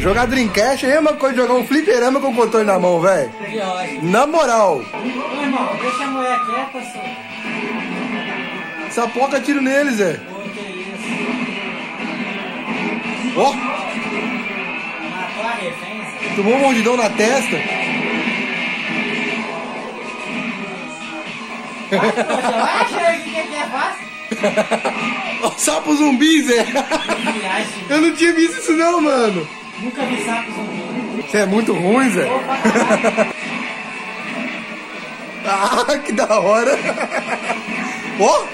Jogar Dreamcast é a mesma coisa de jogar um fliperama com o controle na mão, velho. Na moral. Ô, irmão, deixa a mulher quieta, só. Essa porca tiro neles, Zé. Pô, que isso. Ó. Matou a refém, Zé. Tomou um mordidão na testa. Relaxa aí, o que é fácil? Ó, sapo zumbi, Zé. Viagem. Eu não tinha visto isso não, mano. Nunca vi sapo zumbi. Você é muito ruim, Zé. Ah, que da hora. Ó.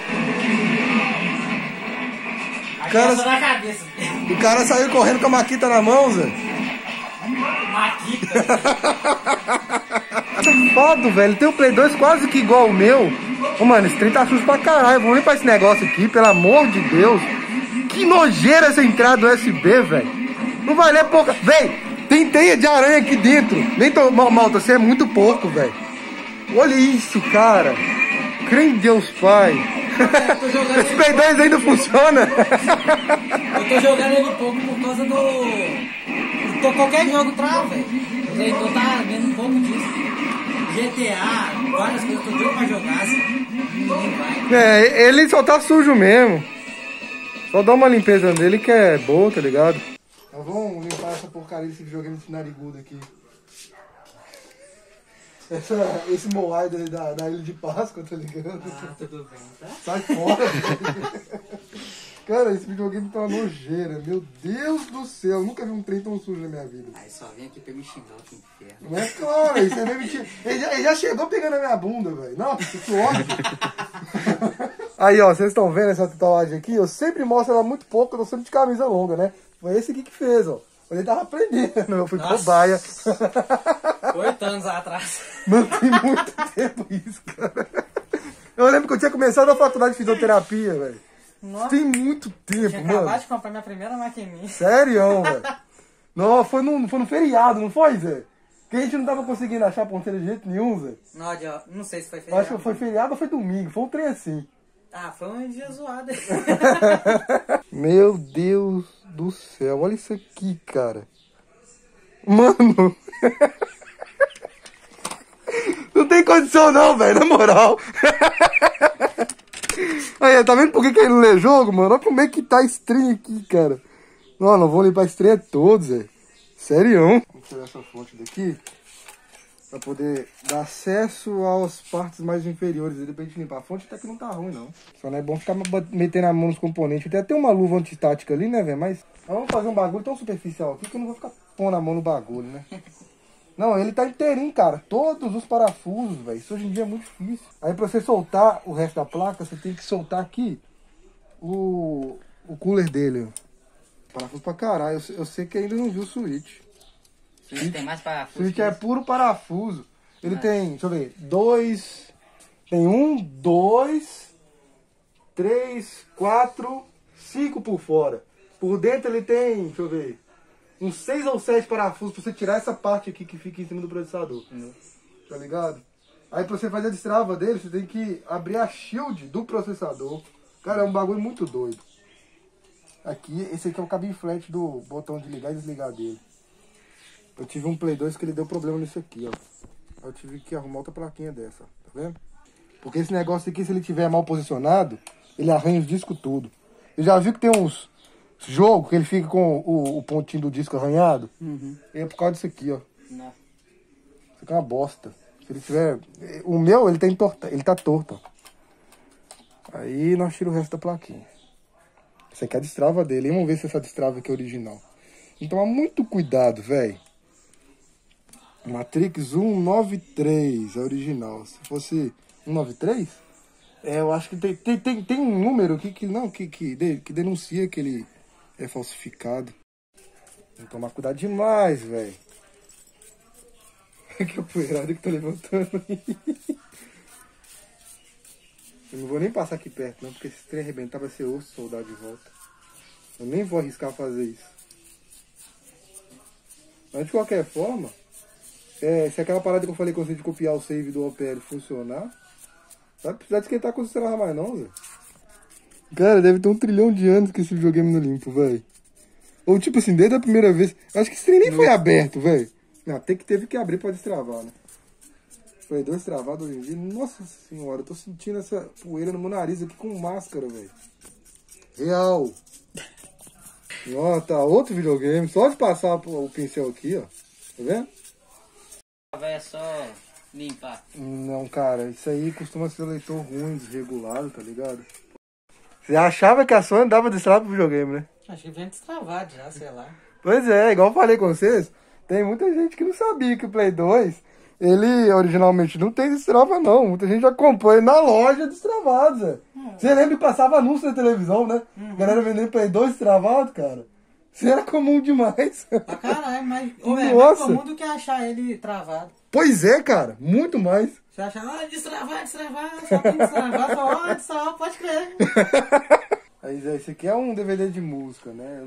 Cara... na cabeça. O cara saiu correndo com a maquita na mão, Zé. Maquita. Essa foto, velho, tem um Play 2 quase que igual o meu. Ô, mano, esse trem tá sujo pra caralho. Vou limpar esse negócio aqui, pelo amor de Deus. Que nojeira essa entrada USB, velho. Não vai ler pouca. Véi, tem teia de aranha aqui dentro. Nem tô... Malta, você é muito porco, velho. Olha isso, cara. Crê em Deus, pai. Esse Play 2 ainda funciona. Eu tô jogando ele pouco por causa do... Qualquer jogo trava, velho. Eu tá vendo um pouco disso. GTA, várias coisas que eu tenho pra jogar, assim. Ninguém vai. É, ele só tá sujo mesmo. Só dá uma limpeza nele que é boa, tá ligado? Então vamos limpar essa porcaria desse videogame de narigudo aqui. Esse Moai da Ilha de Páscoa, tá ligado? Ah, tudo bem, tá? Sai fora. Cara, esse videogame tá uma nojeira. Meu Deus do céu. Eu nunca vi um trem tão sujo na minha vida. Aí só vem aqui pra me xingar, que inferno. Não é claro, isso é meio mentira. Ele já chegou pegando a minha bunda, velho. Nossa, que ódio. Aí, ó, vocês estão vendo essa tatuagem aqui? Eu sempre mostro ela muito pouco, eu tô sempre de camisa longa, né? Foi esse aqui que fez, ó. Ele tava aprendendo, eu fui cobaia. 8 anos atrás. Não tem muito tempo isso, cara. Eu lembro que eu tinha começado a faculdade de fisioterapia, velho. Nossa. Tem muito tempo, Tinha mano. acabado de comprar minha primeira maquininha. Sério, velho. Não, foi no feriado, não foi, Zé? Que a gente não tava conseguindo achar ponteira de jeito nenhum, Zé. Não sei se foi feriado. Acho que foi feriado ou foi domingo, foi um trem assim. Ah, foi um dia zoado. Meu Deus do céu, olha isso aqui, cara. Mano. Não tem condição não, velho, na moral. Aí, tá vendo por que ele não lê jogo, mano? Olha como é que tá a stream aqui, cara. Não vou limpar a stream todos, velho. Sério. Vou tirar essa fonte daqui. Pra poder dar acesso às partes mais inferiores dele pra gente limpar. A fonte até que não tá ruim, não. Só não é bom ficar metendo a mão nos componentes. Tem até uma luva antistática ali, né, velho? Mas vamos fazer um bagulho tão superficial aqui que eu não vou ficar pondo a mão no bagulho, né? Não, ele tá inteirinho, cara. Todos os parafusos, velho. Isso hoje em dia é muito difícil. Aí pra você soltar o resto da placa, você tem que soltar aqui o cooler dele, ó. Parafuso pra caralho. Eu sei que ainda não viu o switch. Switch tem mais parafuso. Switch é puro parafuso. Ele tem, deixa eu ver, 2... Tem 1, 2, 3, 4, 5 por fora. Por dentro ele tem, deixa eu ver, uns 6 ou 7 parafusos pra você tirar essa parte aqui que fica em cima do processador. Tá ligado? Aí pra você fazer a destrava dele, você tem que abrir a shield do processador. Cara, é um bagulho muito doido. Aqui, esse aqui é o cabinho flat do botão de ligar e desligar dele. Eu tive um Play 2 que ele deu problema nisso aqui, ó. Eu tive que arrumar outra plaquinha dessa, tá vendo? Porque esse negócio aqui, se ele tiver mal posicionado, ele arranha os discos tudo. Eu já viu que tem uns jogos que ele fica com o pontinho do disco arranhado? Uhum. É por causa disso aqui, ó. Não. Isso aqui é uma bosta. Se ele tiver... O meu, ele tá torto, ó. Aí nós tiramos o resto da plaquinha. Essa aqui é a destrava dele. E vamos ver se essa destrava aqui é original. Então, toma muito cuidado, velho. Matrix 193 é original. Se fosse 193, eu acho que tem um número aqui que denuncia que ele é falsificado. Tem que tomar cuidado demais, velho. Que poeirada que tá levantando aí. Eu não vou nem passar aqui perto, não, porque se trem arrebentar vai ser osso soldado de volta. Eu nem vou arriscar fazer isso. Mas de qualquer forma, se aquela parada que eu falei com você de copiar o save do OPL funcionar, vai precisar de esquentar com o celular mais não, Zé. Cara, deve ter 1 trilhão de anos que esse videogame não limpo, velho. Ou tipo assim, desde a primeira vez. Acho que esse trem nem foi aberto, velho. Não, teve que abrir pra destravar, né? Play 2 travado hoje em dia. Nossa senhora, eu tô sentindo essa poeira no meu nariz aqui com máscara, velho. Real. Ó, tá outro videogame. Só de passar o pincel aqui, ó. Tá vendo? É só limpar. Não, cara, isso aí costuma ser leitor ruim, desregulado, tá ligado? Você achava que a Sony dava destrava pro videogame, né? Acho que vem destravado já, sei lá. Pois é, igual eu falei com vocês, tem muita gente que não sabia que o Play 2, ele originalmente não tem destrava não. Muita gente já comprou ele na loja destravado, Zé. Você lembra que passava anúncio na televisão, né? Galera vendendo Play 2 destravado, cara. Isso era comum demais. Pra caralho, mas é mais Nossa. comum do que achar ele travado. Pois é, cara, muito mais. Você acha, destravar, só tem destravar, só pode crer. Aí, Zé, esse aqui é um DVD de música, né?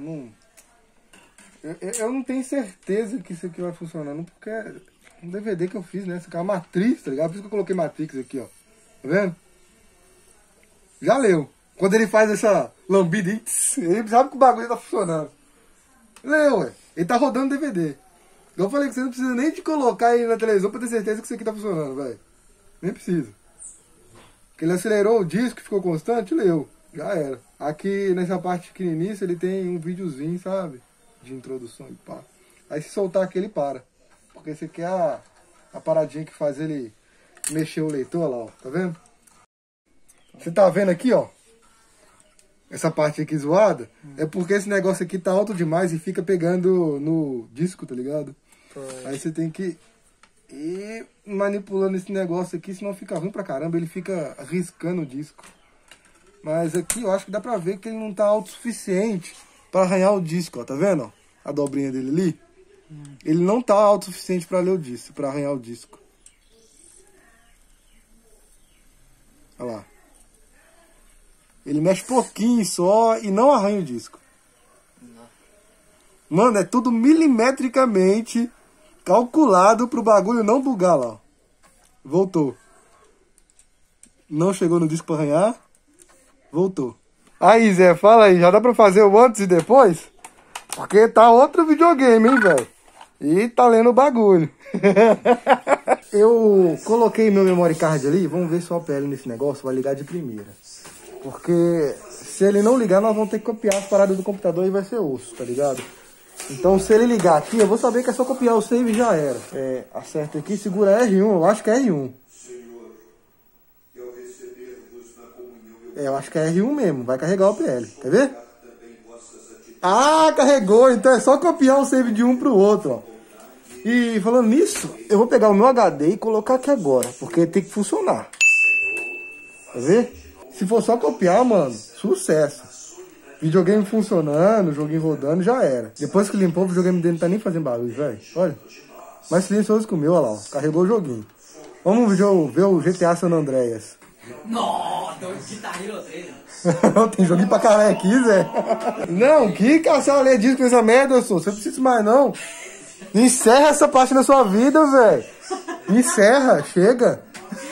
Eu não tenho certeza que isso aqui vai funcionar, não, porque é um DVD que eu fiz, né? Isso aqui é uma Matrix, tá ligado? Por isso que eu coloquei Matrix aqui, ó. Tá vendo? Já leu. Quando ele faz essa lambida, ele sabe que o bagulho tá funcionando. Leu, ué. Ele tá rodando DVD. Eu falei que você não precisa nem de colocar aí na televisão pra ter certeza que isso aqui tá funcionando, velho. Nem precisa. Porque ele acelerou o disco, ficou constante, leu. Já era. Aqui nessa parte pequenininha ele tem um videozinho, sabe? De introdução e pá. Aí se soltar aqui ele para. Porque esse aqui é a paradinha que faz ele mexer o leitor lá, ó. Tá vendo? Você tá vendo aqui, ó? Essa parte aqui zoada. É porque esse negócio aqui tá alto demais e fica pegando no disco, tá ligado? Aí você tem que ir manipulando esse negócio aqui, senão fica ruim pra caramba. Ele fica riscando o disco. Mas aqui eu acho que dá pra ver que ele não tá alto o suficiente pra arranhar o disco, ó. Tá vendo? Ó? A dobrinha dele ali. Ele não tá alto o suficiente pra ler o disco, pra arranhar o disco. Olha lá. Ele mexe pouquinho só e não arranha o disco. Mano, é tudo milimetricamente calculado pro bagulho não bugar lá. Ó. Voltou. Não chegou no disco pra arranhar. Voltou. Aí, Zé, fala aí. Já dá pra fazer o antes e depois? Porque tá outro videogame, hein, velho? E tá lendo o bagulho. Eu coloquei meu memory card ali. Vamos ver se o OPL nesse negócio vai ligar de primeira. Porque se ele não ligar, nós vamos ter que copiar as paradas do computador e vai ser osso, tá ligado? Então se ele ligar aqui, eu vou saber que é só copiar o save e já era. Acerta aqui, segura R1, eu acho que é R1. Eu acho que é R1 mesmo, vai carregar o PL, quer ver? Ah, carregou, então é só copiar o save de um pro outro, ó. E falando nisso, eu vou pegar o meu HD e colocar aqui agora, porque tem que funcionar. Quer ver? Se for só copiar, mano, sucesso. Videogame funcionando, joguinho rodando, já era. Depois que limpou, o videogame dele não tá nem fazendo barulho, velho. Olha. Mais silencioso que o meu, olha lá, ó. Carregou o joguinho. Vamos ver o GTA San Andreas. Nossa, Guitar Hero 3. Tem joguinho pra caralho aqui, Zé. Não, que caçar ler disco nessa merda, eu sou. Você não precisa mais, não. Encerra essa parte da sua vida, velho. Encerra, chega.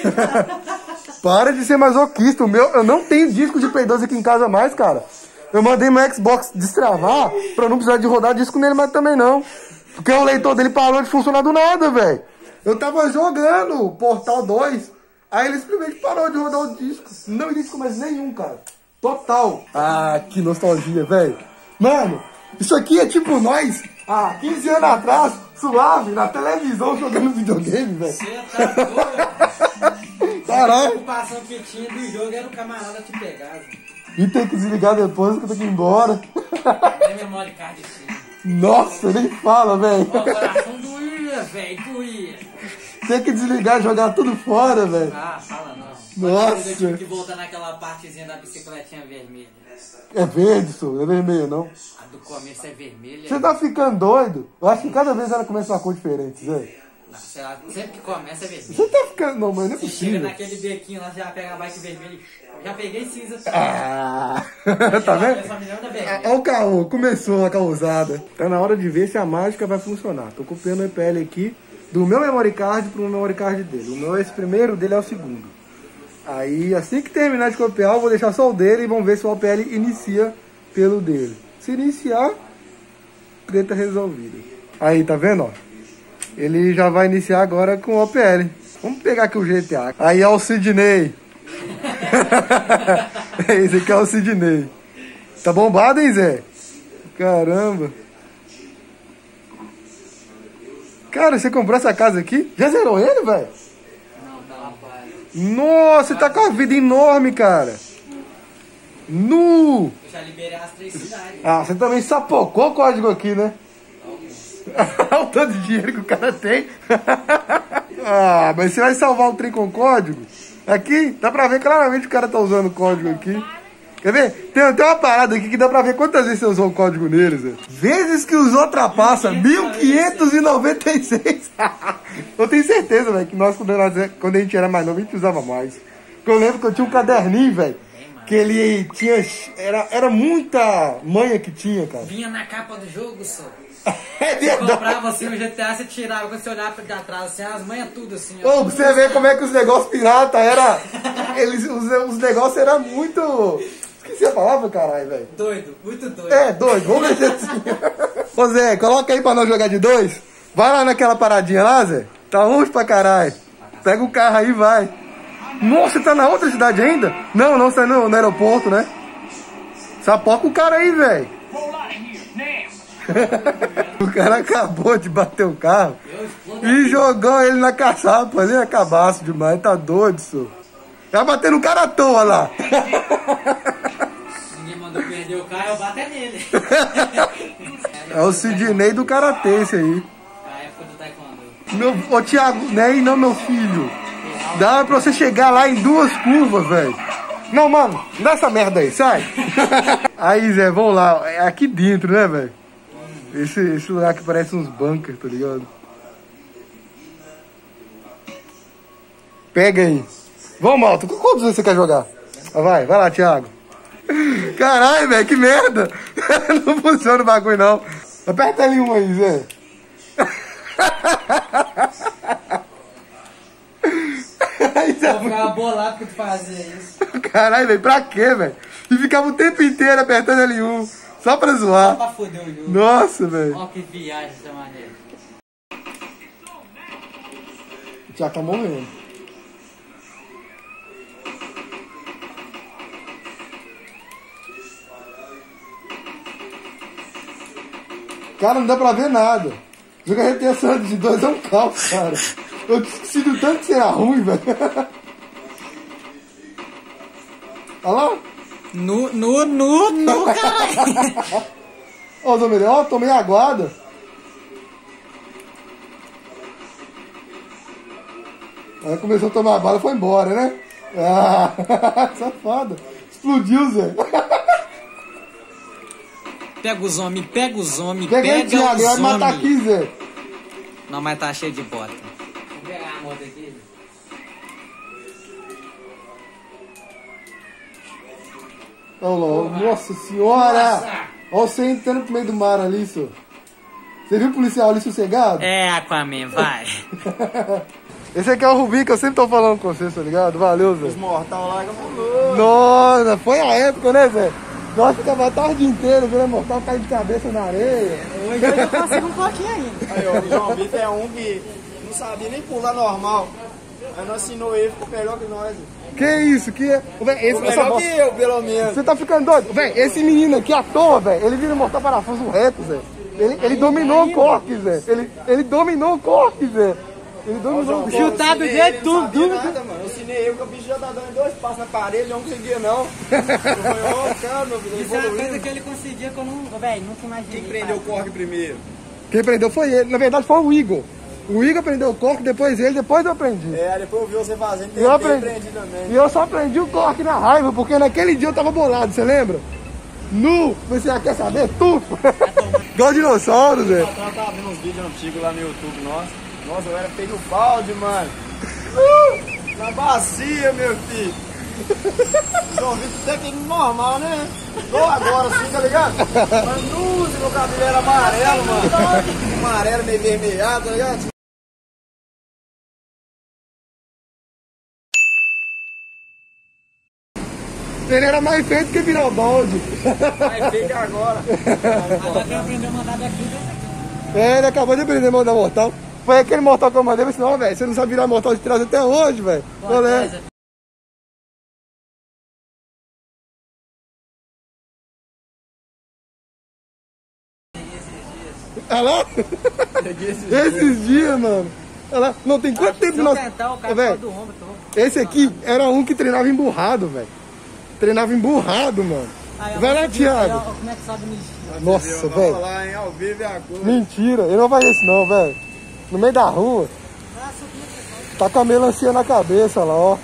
Para de ser masoquista. Eu não tenho disco de Play 2 aqui em casa mais, cara. Eu mandei meu Xbox destravar pra não precisar de rodar disco nele mais também não. Porque o leitor dele parou de funcionar do nada, velho. Eu tava jogando Portal 2, aí ele simplesmente parou de rodar o disco. Não existe mais nenhum, cara. Total. Ah, que nostalgia, velho. Mano, isso aqui é tipo nós, há 15 anos atrás, suave, na televisão, jogando videogame, velho. Você tá doido? Caralho. A preocupação que tinha do jogo era o camarada te pegar, velho. E tem que desligar depois que eu tenho que ir embora. Tem memory card assim. Nossa, nem fala, velho. O coração doía, velho, doía. Tem que desligar e jogar tudo fora, velho. Ah, fala não. Nossa. Eu tive que voltar naquela partezinha da bicicletinha vermelha. É verde, senhor, não é vermelho, não. A do começo é vermelha. Você tá ficando doido? Eu acho que cada vez ela começa uma cor diferente, Zé. Não, sei lá, sempre que começa é vermelho. Você tá ficando... Não, mas não é Você chega possível. naquele bequinho lá, já pega a bike vermelha. Já peguei cinza. Ah, tá vendo? Essa menina é vermelha. Olha o caô, começou a causada. Tá na hora de ver se a mágica vai funcionar. Tô copiando o EPL aqui do meu memory card pro memory card dele. O meu é esse primeiro, o dele é o segundo. Aí, assim que terminar de copiar, eu vou deixar só o dele e vamos ver se o OPL inicia pelo dele. Se iniciar, treta resolvida. Aí, tá vendo, ó? Ele já vai iniciar agora com o OPL. Vamos pegar aqui o GTA. Aí é o Sidney. Esse aqui é o Sidney. Tá bombado, hein, Zé? Caramba. Cara, você comprou essa casa aqui? Já zerou ele, velho? Não, tá lá fora. Nossa, você tá com a vida enorme, cara. Nu! Eu já liberei as 3 cidades. Ah, você também sapocou o código aqui, né? Olha o tanto de dinheiro que o cara tem. Ah, mas você vai salvar o trem com código? Aqui, dá pra ver claramente que o cara tá usando o código aqui. Quer ver? Tem uma parada aqui que dá pra ver quantas vezes você usou o código nele, Zé. Vezes que usou ultrapassa 1596. Eu tenho certeza, velho, que nós, quando a gente era mais novo, a gente usava mais. Porque eu lembro que eu tinha um caderninho, velho, que ele tinha... Era muita manha que tinha, cara. Vinha na capa do jogo, só. É Você verdade. comprava assim o GTA, você tirava, quando você olhava pra trás, assim, as manhas tudo assim. Ó. Ô, pra você ver como é que os negócios pirata era... os negócios eram muito... Esqueci a palavra, caralho, velho. Doido, muito doido. É, doido, vamos ver assim. Ô, Zé, coloca aí pra nós jogar de 2. Vai lá naquela paradinha lá, Zé. Tá longe pra caralho. Pega o carro aí e vai. Nossa, você tá na outra cidade ainda? Não, você tá no aeroporto, né? Sapoca o cara aí, velho. O cara acabou de bater o carro e jogou ele na caçapa ali, é cabaço demais, tá doido, senhor. Tá batendo o cara à toa lá. Ninguém mandou perder o carro, eu bato é nele. É o Sidney do Karatê esse aí. A época do taekwondo. Ô Thiago, nem não, meu filho. Dá pra você chegar lá em 2 curvas, velho. Não, mano, dá essa merda aí, sai. Aí, Zé, vamos lá. É aqui dentro, né, velho? Esse lugar que parece uns bunkers, tá ligado? Pega aí. Vamos, Malta. Quantos você quer jogar? Vai lá, Thiago. Caralho, velho, que merda. Não funciona o bagulho, não. Aperta ali um aí, Zé. Eu ficava bolado porque tu fazia isso. Caralho, velho, pra quê, velho? E ficava o tempo inteiro apertando L1. Só pra zoar. Só pra foder o jogo. Nossa, velho. Ó que viagem essa maneira. O Thiago tá morrendo. Cara, não dá pra ver nada. Jogar GTA San Andreas de 2 é um caos, cara. Eu esqueci do tanto que será ruim, velho. Olha lá. Caralho. Ó, Zomere, ó, tomei aguada. Aí começou a tomar bala e foi embora, né? Ah, safado. Explodiu, Zé. Pega os homens, pega os homens, Peguei, pega Thiago, os vai matar homens. aqui, Zé. Não, mas tá cheio de bota. Vamos pegar a moto aqui. Olha lá, nossa senhora! Olha você entrando pro meio do mar ali, senhor. Você viu o policial ali sossegado? É, Aquaman, vai. Esse aqui é o Rubinho que eu sempre tô falando com você, tá ligado? Valeu, Zé. Os mortal lá que mandou. Nossa, foi a época, né, Zé? Nós ficava a tarde inteira vendo mortal cair de cabeça na areia. Hoje eu consigo um pouquinho ainda. Aí, ó, o João Vitor é um que não sabia nem pular normal. Aí nós ensinou ele, ficou melhor que nós. Que isso, que é... Véi, Ficou melhor que eu, pelo menos. Você tá ficando doido? Véi, esse menino aqui à toa, velho, ele vira mortal parafuso reto, Zé. Ele dominou o corte, Zé. Ele dominou o corte, Zé. Ele dominou o Chutar do jeito tudo. Nada, mano. Eu ensinei ele que o bicho já tá dando 2 passos na parede, ele não conseguia, não. Eu falei, ó, cara, meu filho, ele Isso é uma coisa evoluiu. que ele conseguia que eu não... Velho, nunca imaginei. Quem prendeu o corte primeiro? Quem prendeu foi ele. Na verdade foi o Igor. O Igor prendeu o corte, depois ele, depois eu aprendi. É, aí depois eu vi você fazendo, Eu aprendi. aprendi também. E eu só aprendi o corte na raiva, porque naquele dia eu tava bolado, você lembra? Nu! Você já quer saber? Tufo! Igual dinossauro, Zé. Eu tava vendo uns vídeos antigos lá no YouTube, nossa. Nossa, eu era feio no balde, mano. Na bacia, meu filho. João Vitor até que normal, né? Igual agora, assim, tá ligado? Mas nuzi, meu cabelo era amarelo, mano. Amarelo meio vermelhado, tá ligado? Ele era mais feito que virar o balde. Mais feio que agora. Agora quem aprendeu a mandar daqui, né? É, ele acabou de aprender a mandar mortal. Foi aquele mortal que eu mandei, mas senão, velho, você não sabe virar mortal de trás até hoje, velho. Olha. Olha lá. Esses dias, mano. Olha lá. Não, tem quanto tempo que nós... Velho, esse aqui era um que treinava emburrado, velho. Treinava emburrado, mano. Vai lá, Thiago. Como é que sobe no estilo? Nossa, velho. Falar, hein? Ao vivo é a cor. Mentira, ele não faz isso não, velho. No meio da rua. Tá com a melancia na cabeça lá, ó.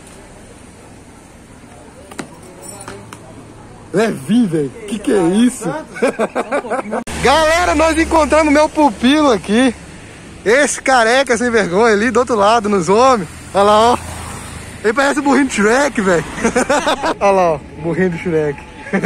Levinho, velho. Que é isso? Galera, nós encontramos meu pupilo aqui. Esse careca sem vergonha ali do outro lado, nos homens. Olha lá, ó. Ele parece o burrinho do Shrek, velho. Olha lá, ó. Burrinho do Shrek.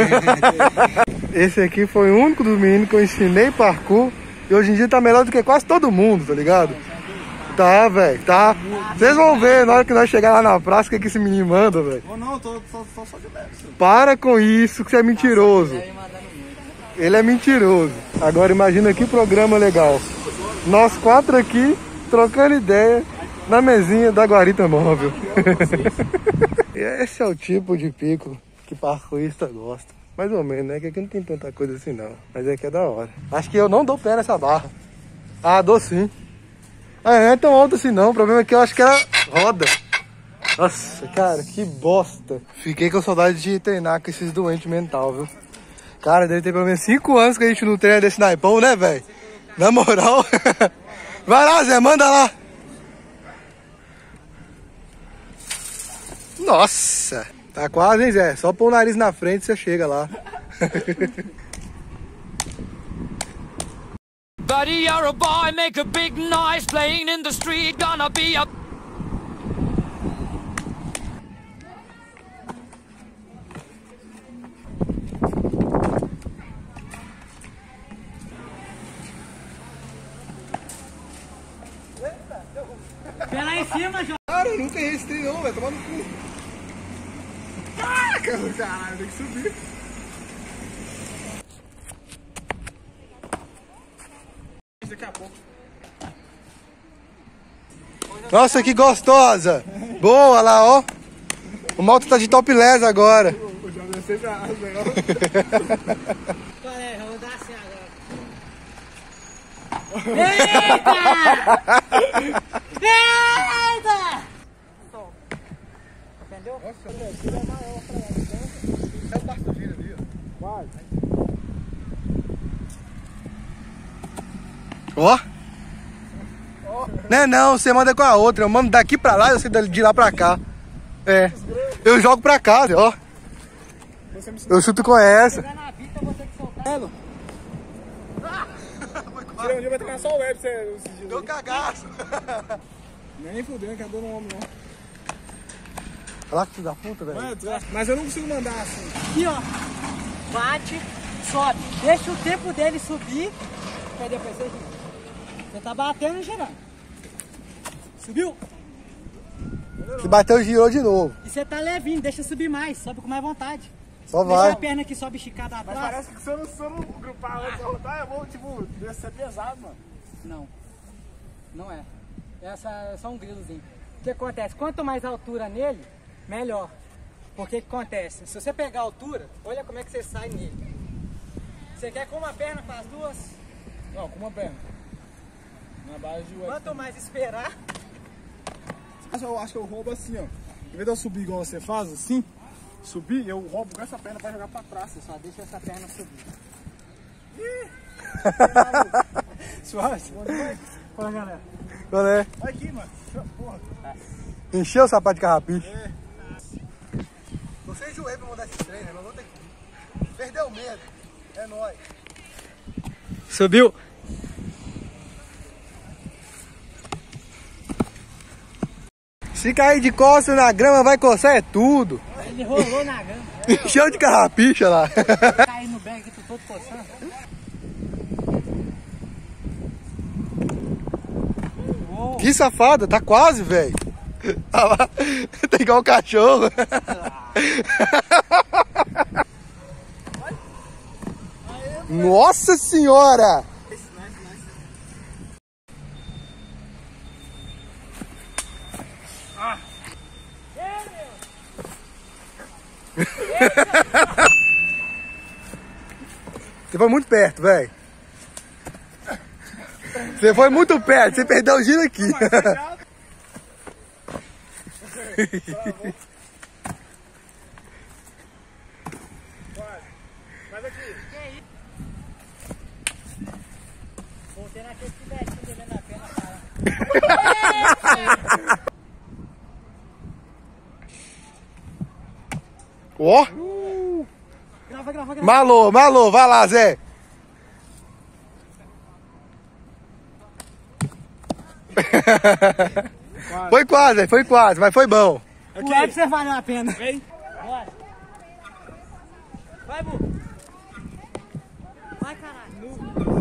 Esse aqui foi o único dos meninos que eu ensinei parkour. E hoje em dia tá melhor do que quase todo mundo, tá ligado? Tá, velho, tá. Vocês vão ver na hora que nós chegar lá na praça o que esse menino manda, velho. Ou não, tô só de leve. Para com isso, que você é mentiroso. Ele é mentiroso. Agora imagina que programa legal. Nós 4 aqui, trocando ideia na mesinha da guarita móvel. Esse é o tipo de pico que parkourista gosta. Mais ou menos, né? Que aqui não tem tanta coisa assim não. Mas aqui é da hora. Acho que eu não dou pé nessa barra. Ah, dou sim. Ah, não é tão alto assim não. O problema é que eu acho que ela roda. Nossa, cara, que bosta. Fiquei com saudade de treinar com esses doentes mental, viu? Cara, deve ter pelo menos 5 anos que a gente não treina desse naipão, né, velho? Na moral. Vai lá, Zé, manda lá. Nossa. Tá quase, hein, Zé? Só pôr o nariz na frente e você chega lá. Buddy, you're a boy, make a big noise, playing in the street, gonna be a... Pé lá em cima, João. Cara, eu nunca errei esse treino não, velho. Tomar no cu. Caraca, caralho, tem que subir. Daqui a pouco. Nossa, que gostosa. Boa lá, ó. O moto tá de topless agora. O João é sempre as melhor. Peraí, vou dar assim agora. Eita! Eita! Entendeu? Ó. Não, você manda com a outra. Eu mando daqui pra lá e você de lá pra cá. É. Eu jogo pra cá, ó. Eu chuto com essa. Na vida eu vou ter que soltar. Um dia vai treinar só o web, você. Deu cagaço. Nem fudeu, que é dor no homem, não. Olha lá que filho da puta, velho. Mas eu não consigo mandar assim. Aqui, ó. Bate, sobe. Deixa o tempo dele subir. Cadê pra você? Você tá batendo e girando. Subiu? Se bateu, girou de novo. E você tá levinho, deixa subir mais. Sobe com mais vontade. Só Deixa vai. a perna aqui sobe esticada Mas atrás. parece que se eu não grupar antes de rodar, eu vou, tipo, ser pesado, mano. Não. Não é. Essa é só um grilozinho. O que acontece? Quanto mais altura nele, melhor. Porque o que acontece? Se você pegar a altura, olha como é que você sai nele. Você quer com uma perna para as duas? Não, com uma perna. Na base de web. Quanto mais esperar... Eu acho que eu roubo assim, ó. Em vez de eu subir igual você faz, assim, subir, eu roubo com essa perna pra jogar pra trás. Você só deixa essa perna subir. Suave? Olha, galera. Qual é? Vai aqui, mano. Porra. Encheu o sapato de carrapicho. É. Você enjoei pra mandar esse treino, nós vamos ter que... Perdeu o medo. É nóis. Subiu. Se cair de costas na grama, vai coçar é tudo. Ele rolou na grama. Encheu de carrapicha lá. Caiu no bag aqui, tô todo coçando. Que safada, tá quase, velho. Olha lá, tá igual o cachorro. Nossa senhora! Você foi muito perto, velho. Você foi muito perto, você perdeu o giro aqui. Mas aqui. Voltei naquele pivetinho devendo a pena, cara. Ó! Grava. Malô, vai lá, Zé. Foi quase, mas foi bom. O que é pra você valer a pena? Vem. Bora. Vai, Bu. Vai, caralho.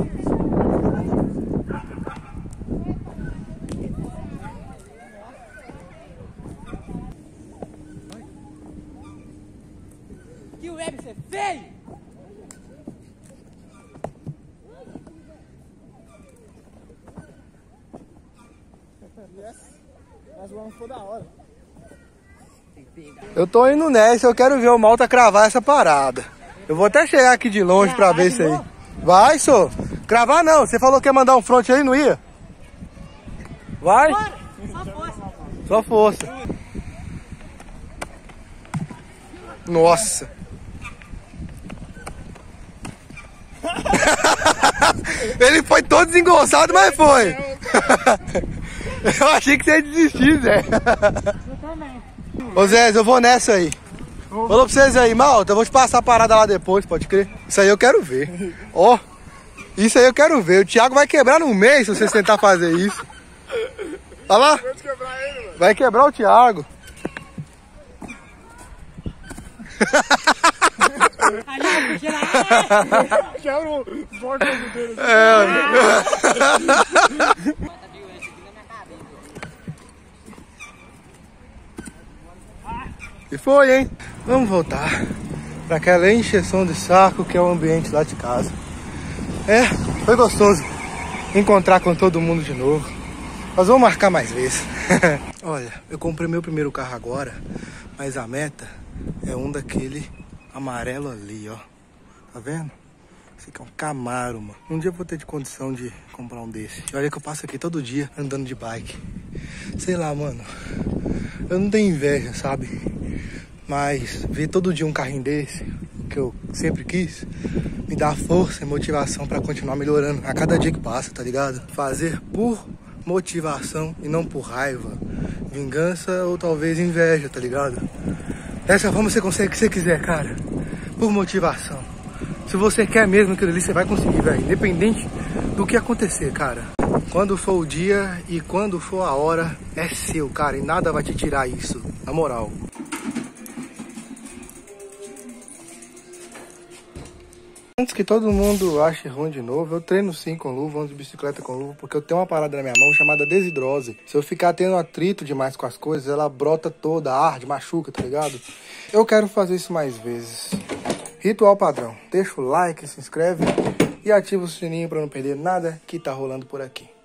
Que web você fez? Mas vamos for da hora. Eu tô indo nessa, eu quero ver o Malta cravar essa parada. Eu vou até chegar aqui de longe pra ver isso aí. Vai, só. Cravar não, você falou que ia mandar um front aí, não ia? Vai? Bora. Só força. Só força. Nossa. Ele foi todo desengonçado, mas foi. Eu achei que você ia desistir, Zé. Eu também. Ô Zé, eu vou nessa aí. Falou pra vocês aí, Malta, eu vou te passar a parada lá depois, pode crer? Isso aí eu quero ver. Ó, isso aí eu quero ver. O Thiago vai quebrar no meio se vocês tentar fazer isso. Olha lá. Vai quebrar o Thiago. Quebra o bordo dele. E foi, hein? Vamos voltar para aquela encheção de saco que é o ambiente lá de casa. É, foi gostoso encontrar com todo mundo de novo. Nós vamos marcar mais vezes. Olha, eu comprei meu primeiro carro agora, mas a meta é um daquele amarelo ali, ó. Tá vendo? Esse aqui é um Camaro, mano. Um dia eu vou ter de condição de comprar um desse. E olha que eu passo aqui todo dia andando de bike. Sei lá, mano. Eu não tenho inveja, sabe? Mas ver todo dia um carrinho desse, que eu sempre quis, me dá força e motivação pra continuar melhorando a cada dia que passa, tá ligado? Fazer por motivação e não por raiva, vingança ou talvez inveja, tá ligado? Dessa forma você consegue o que você quiser, cara. Por motivação. Se você quer mesmo aquilo ali, você vai conseguir, velho. Independente do que acontecer, cara. Quando for o dia e quando for a hora, é seu, cara. E nada vai te tirar isso, na moral. Antes que todo mundo ache ruim de novo, eu treino sim com luva, ando de bicicleta com luva, porque eu tenho uma parada na minha mão chamada desidrose. Se eu ficar tendo atrito demais com as coisas, ela brota toda, arde, machuca, tá ligado? Eu quero fazer isso mais vezes. Ritual padrão, deixa o like, se inscreve e ativa o sininho pra não perder nada que tá rolando por aqui.